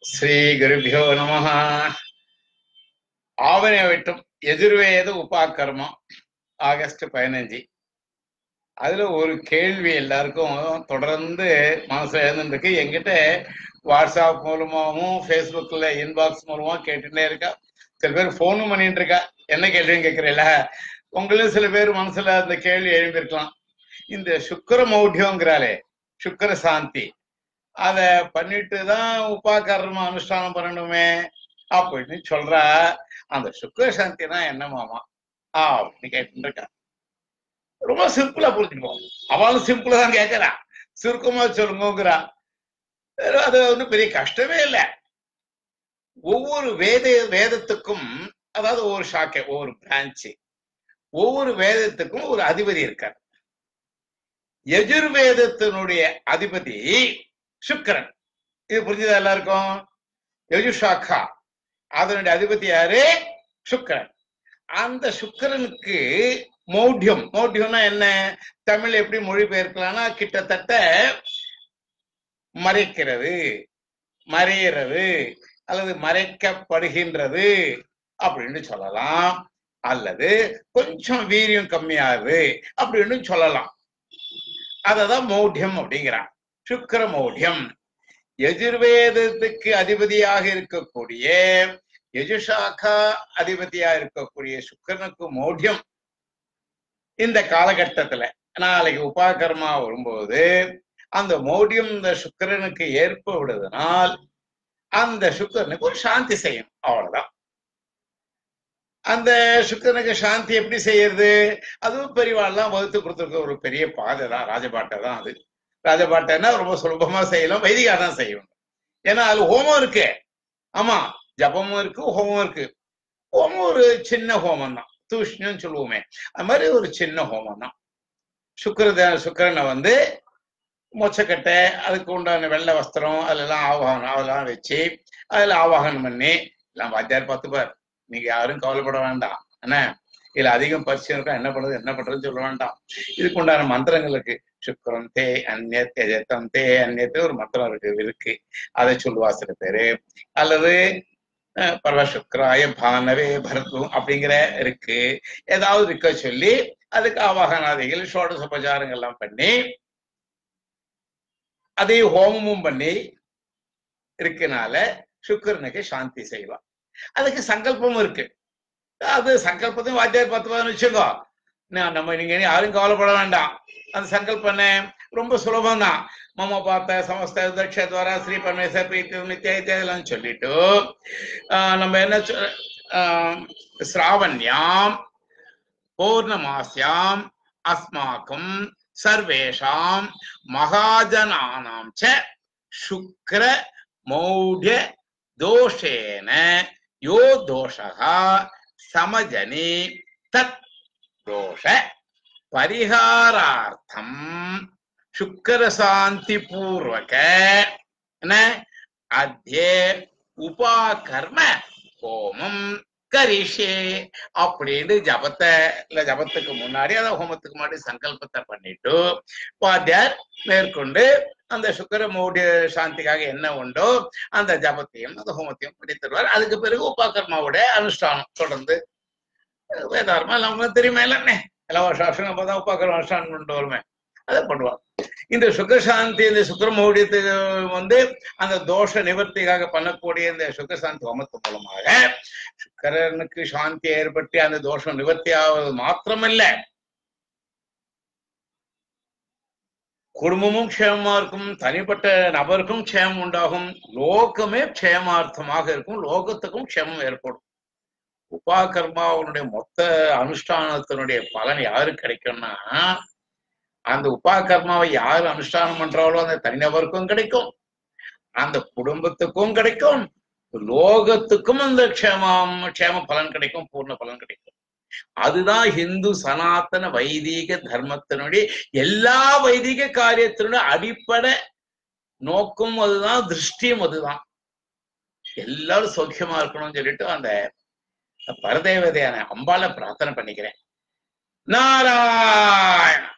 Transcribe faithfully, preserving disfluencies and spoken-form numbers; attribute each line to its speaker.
Speaker 1: ஸ்ரீ குருபியோ நம. ஆவணி விட்டும் எதிர்வேத உபாக்கர்மம் ஆகஸ்ட் பதினஞ்சு. அதுல ஒரு கேள்வி எல்லாருக்கும் தொடர்ந்து மனசுல இருந்துருக்கு. என்கிட்ட வாட்ஸ்அப் மூலமாவும் ஃபேஸ்புக்ல இன்பாக்ஸ் மூலமா கேட்டுட்டே இருக்கா. சில பேர் போனும் பண்ணிட்டு இருக்கா. என்ன கேள்வின்னு கேட்கறீல? உங்களும் சில பேர் மனசுல அந்த கேள்வி எழுப்பியிருக்கலாம். இந்த சுக்கர மௌಢ்யங்கிறாளே, சுக்கர சாந்தி, அத பண்ணிட்டு தான் உபாகர்ம அனுஷ்டானம் பண்ணணுமே அப்படின்னு சொல்றா. அந்த சுக்கர சாந்தினா என்னமாமா ஆ அப்படின்னு கேட்டு இருக்கா. ரொம்ப சிம்பிளா புரிஞ்சுப்போம். அவளும் சிம்பிளா தான் கேட்கறா, சுருக்கமா சொல்லுங்கிறா. அது ஒன்றும் பெரிய கஷ்டமே இல்லை. ஒவ்வொரு வேத வேதத்துக்கும், அதாவது ஒவ்வொரு சாக்கை, ஒவ்வொரு பிரான்ச்சு, ஒவ்வொரு வேதத்துக்கும் ஒரு அதிபதி இருக்கார். யஜுர்வேதத்தினுடைய அதிபதி சுக்கரன். இது புரிஞ்சதா எல்லாருக்கும்? யஜுஷாக்கா, அதனுடைய அதிபதி யாரு? சுக்கரன். அந்த சுக்கரனுக்கு மௌಢ்யம், மௌಢ்யம்னா என்ன? தமிழ் எப்படி மொழிபெயர்க்கலாம்னா, கிட்டத்தட்ட மறைக்கிறது, மறையிறது அல்லது மறைக்கப்படுகின்றது அப்படின்னு சொல்லலாம். அல்லது கொஞ்சம் வீரியம் கம்மியாகுது அப்படின்னு சொல்லலாம். அததான் மௌಢ்யம் அப்படிங்கிறான். சுக்கர மௌಢ்யம். யஜுர்வேதத்துக்கு அதிபதியாக இருக்கக்கூடிய, யஜுஷாக்கா அதிபதியா இருக்கக்கூடிய சுக்கரனுக்கு மௌಢ்யம் இந்த காலகட்டத்துல நாளைக்கு உபாகர்மா வரும்போது அந்த மௌಢ்யம் இந்த சுக்கரனுக்கு ஏற்படுவதனால் அந்த சுக்கரனுக்கு ஒரு சாந்தி செய்யும், அவ்வளவுதான். அந்த சுக்கரனுக்கு சாந்தி எப்படி செய்யறது? அதுவும் பெரியவாள்லாம் வகுத்து கொடுத்துருக்க ஒரு பெரிய பாதை தான், ராஜபாட்டை தான். அது ராஜபாட்டைன்னா ரொம்ப சுலபமா செய்யலாம், வைதிகா தான் செய்யணும். ஏன்னா அது ஹோமம் இருக்கு. ஆமா, ஜபமும் இருக்கு, ஹோமம் இருக்கு. ஹோமம் ஒரு சின்ன ஹோமம் தான், தூஷ்ணியம் சொல்லுவோமே, அது மாதிரி ஒரு சின்ன ஹோமம் தான். சுக்கர சுக்கரனை வந்து மொச்சக்கட்டை, அதுக்கு உண்டான வெள்ளை வஸ்திரம், அதெல்லாம் ஆவாகனம் அதெல்லாம் வச்சு அதுல ஆவாகனம் பண்ணி எல்லாம் வாத்தியார் பார்த்துப்பார். நீங்க யாரும் கவலைப்பட வேண்டாம். என்ன இதுல அதிகம் பரிசு இருக்கா, என்ன பண்றது என்ன பண்றதுன்னு சொல்ல வேண்டாம். இதுக்கு உண்டான மந்திரங்கள் இருக்கு. சுக்கரம் தே அந்நியத் எஜத்தம் தே அந்நியத்து ஒரு மந்திரம் இருக்கு இருக்கு அதை சொல்லுவா சில பேரு. அல்லது பரவசுக்கராய பானவே பரத்தும் அப்படிங்கிற இருக்கு. ஏதாவது இருக்க சொல்லி அதுக்கு ஆவாகனாதிகள் ஷோடசோபச்சாரங்கள் எல்லாம் பண்ணி அதை ஹோமமும் பண்ணி இருக்கனால சுக்கரனுக்கு சாந்தி செய்வான். அதுக்கு சங்கல்பமும் இருக்கு. அது சங்கல்பத்தையும் வாத்தியார் பார்த்து வச்சுக்கோ. நம்ம நீங்க யாரும் கவலைப்பட வேண்டாம். அந்த சங்கல்பம் ரொம்ப சுலபம் தான். மம பார்த்த சமஸ்த தட்சத்வாரா ஸ்ரீ பரமேஸ்வர பிரீத்தி நித்தியம் சொல்லிட்டு நம்ம என்ன ஸ்ராவண்யாம் பௌர்ணமாஸ்யாம் அஸ்மாக்கம் சர்வேஷாம் மகாஜனானாம் ச சுக்ர மௌಢ்ய தோஷேன யோ தோஷா சமஜனி தத் தோஷ பரிகாரார்த்தம் சுக்கர சாந்தி பூர்வக அத்யே உபாகர்ம ஹோமம் கரிஷே அப்படின்னு ஜபத்தை இல்ல ஜபத்துக்கு முன்னாடி, அதாவது ஹோமத்துக்கு முன்னாடி சங்கல்பத்தை பண்ணிட்டு வாத்தியார் மேற்கொண்டு அந்த சுக்கர மௌಢ்ய சாந்திக்காக என்ன உண்டோ அந்த ஜபத்தையும் அந்த ஹோமத்தையும் படித்துருவார். அதுக்கு பிறகு உபாகர்மாவுடைய அனுஷ்டானம் தொடர்ந்து வேதாரமா எல்லாம் தெரியுமே இல்லைன்னே, எல்லா வருஷம் அப்பதான் உபாகர்ம அனுஷ்டானம் கொண்டு வருமே, அதை பண்ணுவார். இந்த சுக்கரசாந்தி, இந்த சுக்கர மௌಢ்யத்துக்கு வந்து அந்த தோஷ நிவர்த்திக்காக பண்ணக்கூடிய இந்த சுக்கரசாந்தி ஹோமத்து மூலமாக சுக்கரனுக்கு சாந்தி ஏற்பட்டு அந்த தோஷம் நிவர்த்தி ஆவது மாத்திரமல்ல, குடும்பமும் க்ஷேமமா இருக்கும், தனிப்பட்ட நபருக்கும் க்ஷேமம் உண்டாகும், லோகமே க்ஷேமார்த்தமாக இருக்கும், லோகத்துக்கும் க்ஷேமம் ஏற்படும். உபாகர்மாவனுடைய மொத்த அனுஷ்டானத்தினுடைய பலன் யாருக்கு கிடைக்கும்னா, அந்த உபாகர்மாவை யாரு அனுஷ்டானம் பண்றாங்களோ அந்த தனிநபருக்கும் கிடைக்கும், அந்த குடும்பத்துக்கும் கிடைக்கும், லோகத்துக்கும் அந்த க்ஷேமம் க்ஷேம பலன் கிடைக்கும், பூர்ண பலன் கிடைக்கும். அதுதான் ஹிந்து சனாத்தன வைதிக தர்மத்தினுடைய எல்லா வைதிக காரியத்தினுடைய அடிப்படை நோக்கம் அதுதான், திருஷ்டியும் அதுதான். எல்லாரும் சௌக்கியமா இருக்கணும்னு சொல்லிட்டு அந்த பரதேவதையான அம்பாளை பிரார்த்தனை பண்ணிக்கிறேன். நாராயண